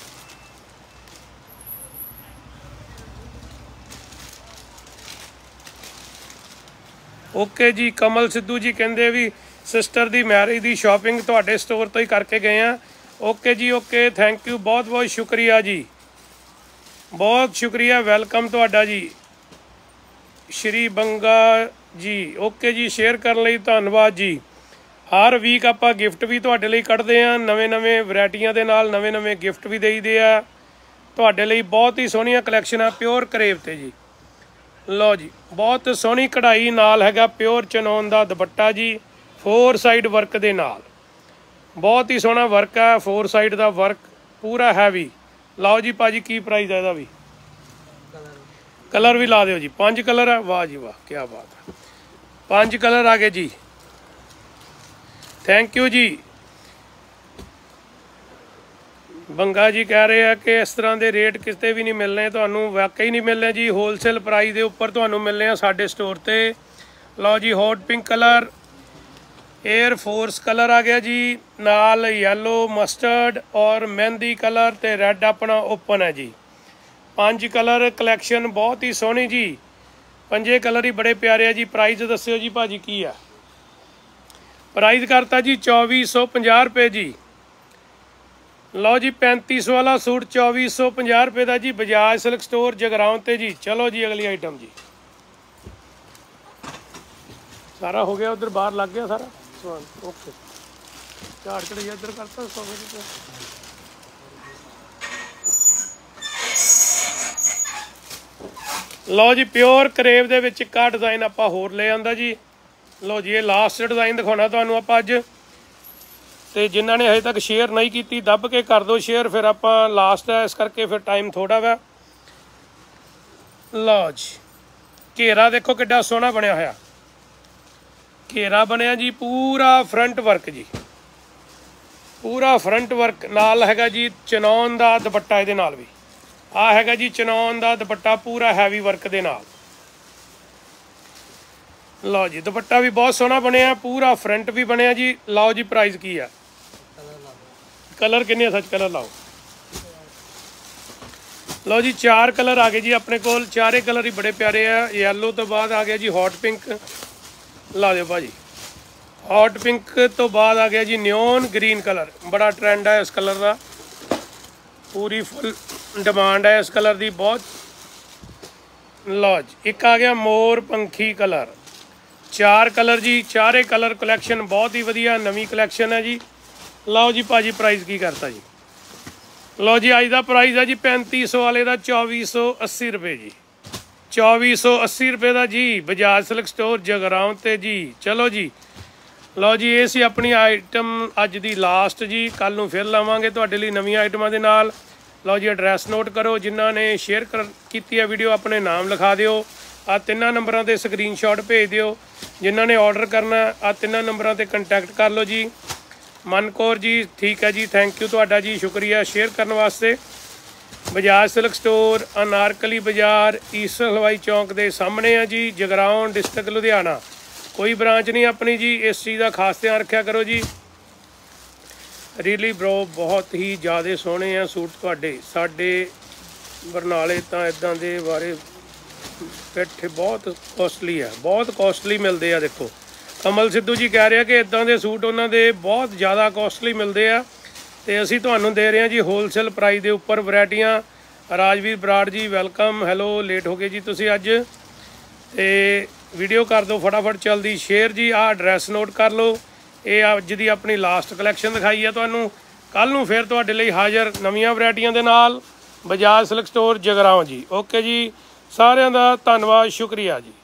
ओके जी, कमल सिद्धू जी कहते भी सिस्टर की मैरिज की शॉपिंग तुहाडे स्टोर तो ही करके गए हैं। ओके जी ओके, थैंक यू, बहुत बहुत शुक्रिया जी, बहुत शुक्रिया, वेलकम तुहाडा जी श्री बंगा जी। ओके जी, शेयर करने लई धन्नवाद जी। हर वीक आपां गिफ्ट भी तुहाडे लई कढदे आ, नਵੇਂ वैरायटियां दे नाल नਵੇਂ गिफ्ट भी देईदे आ तुहाडे लई। बहुत ही सोहणियां कलैक्शन आ प्योर करेब ते जी। लो जी, बहुत सोहनी कढ़ाई नाल हैगा प्योर चनौन का दुपट्टा जी, 4 साइड वर्क दे नाल, बहुत ही सोहना वर्क है, 4 साइड का वर्क पूरा हैवी। लाओ जी भाजी, की प्राइस है इसका भी? कलर भी ला दो जी, 5 कलर है, वाह जी वाह, क्या बात है, 5 कलर आ गए जी, थैंक यू जी। बंगा जी कह रहे हैं कि इस तरह के रेट किते भी नहीं मिलने, तो वाकई नहीं मिलने जी, होलसेल प्राइस के उपर तो मिलने साडे स्टोर ते। लो जी, hot pink colour, air force colour आ गया जी, नाल येलो मस्टर्ड और मेहंदी कलर ते रैड अपना ओपन है जी। 5 कलर कलैक्शन बहुत ही सोहनी जी, 5 कलर ही बड़े प्यारे है जी। प्राइस दस्यो जी भाजी की है? प्राइस करता जी 2450 रुपये जी। लो जी, 3500 वाला सूट 2450 रुपये का जी, बजाज सिल्क स्टोर जगराओं ते जी। चलो जी अगली आइटम जी, सारा हो गया, उधर बाहर लग गया सारा समान। ओके, झाड़ चढ़िया इधर करता सोफे। लो जी, प्योर करेब दे विच इक डिज़ाइन आपां होर ले आंदा जी। लो जी, ये लास्ट डिज़ाइन दिखाना तुहानूं आपां अज, तो जिन्हों ने अजे तक शेयर नहीं की दब के कर दो शेयर, फिर आप लास्ट है इस करके फिर टाइम थोड़ा वा। लो जी, घेरा देखो किड्डा सोहना बनया होया, घेरा बनया जी पूरा फ्रंट वर्क जी, पूरा फ्रंट वर्क नाल हैगा जी चनौन का दुपट्टा, इहदे नाल भी आ हैगा जी चनौन का दुपट्टा पूरा हैवी वर्क दे नाल। लो जी, दुपट्टा भी बहुत सोहना बनया, पूरा फ्रंट भी बनया जी। लाओ जी, प्राइस की है? कलर किन्ने सच कलर लाओ। लो जी, 4 कलर आ गए जी अपने कोल, 4 कलर ही बड़े प्यारे है। येलो तो बाद आ गया जी हॉट पिंक, ला दो भाजी, हॉट पिंक तो बाद आ गया जी न्योन ग्रीन कलर, बड़ा ट्रेंड है इस कलर का, पूरी फुल डिमांड है इस कलर की बहुत। लो जी, एक आ गया मोर पंखी कलर, 4 कलर जी, 4 कलर कलैक्शन बहुत ही वधिया नवी कलैक्शन है जी। लाओ जी भाजी, प्राइस की करता जी? लो जी, अज का प्राइस है जी 3500 वाले का 2480 रुपये जी, 2480 रुपये का जी, बजाज सिल्क स्टोर जगराओं ते जी। चलो जी, लो जी, ये सी अपनी आइटम अज की लास्ट जी, कल नूं फिर लावांगे तुहाडे लई नवीं आइटमां दे नाल। लो जी, एड्रैस नोट करो, जिन्हां ने शेयर की है वीडियो अपने नाम लिखा दिओ, आ 3 नंबरों पर स्क्रीनशॉट भेज दिओ। जिन्हां ने ऑर्डर करना आ 3 नंबरों पर कंटैक्ट कर लो जी। मन कौर जी, ठीक है जी, थैंक यू तुहाडा जी, शुक्रिया शेयर करने वास्ते। Bajaj silk store Anarkali Bazaar east Halwai Chowk के सामने है जी, जगराओं डिस्ट्रिक्ट लुधियाना, कोई ब्रांच नहीं अपनी जी, इस चीज़ का खास ध्यान रखा करो जी। रीली ब्रो, बहुत ही ज़्यादा सोहने हैं सूट तुहाडे, साडे बरनाले तो इदां दे बारे बैठे बहुत कॉस्टली है, बहुत कॉस्टली मिलते हैं। देखो कमल सिद्धू जी कह रहे हैं कि इदां दे सूट उन्होंने बहुत ज़्यादा कॉस्टली मिलते हैं, तो असी तुहानूं दे रहे हैं जी होलसेल प्राइस के उपर वैरायटियां। Rajveer Brar ji welcome, hello, late हो गए जी तुसीं अज, तो वीडियो कर दो फटाफट चलदी शेयर जी। आ एड्रैस नोट कर लो, ये अज की अपनी लास्ट कलैक्शन दिखाई है तुहानूं, कल नूं फिर तुहाडे लई हाज़र नवीआं वैरायटियां दे नाल, Bajaj silk store Jagraon ji. Okay जी, सारिਆਂ ਦਾ ਧੰਨਵਾਦ, शुक्रिया जी।